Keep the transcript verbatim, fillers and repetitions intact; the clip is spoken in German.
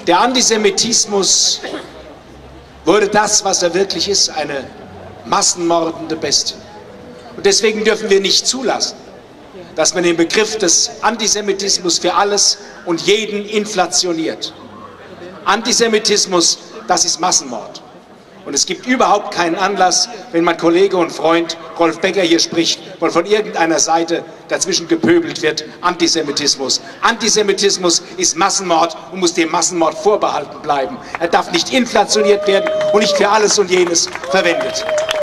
Der Antisemitismus wurde das, was er wirklich ist, eine massenmordende Bestie. Und deswegen dürfen wir nicht zulassen, dass man den Begriff des Antisemitismus für alles und jeden inflationiert. Antisemitismus, das ist Massenmord. Und es gibt überhaupt keinen Anlass, wenn mein Kollege und Freund Rolf Becker hier spricht, weil von irgendeiner Seite dazwischen gepöbelt wird, Antisemitismus. Antisemitismus ist Massenmord und muss dem Massenmord vorbehalten bleiben. Er darf nicht inflationiert werden und nicht für alles und jenes verwendet.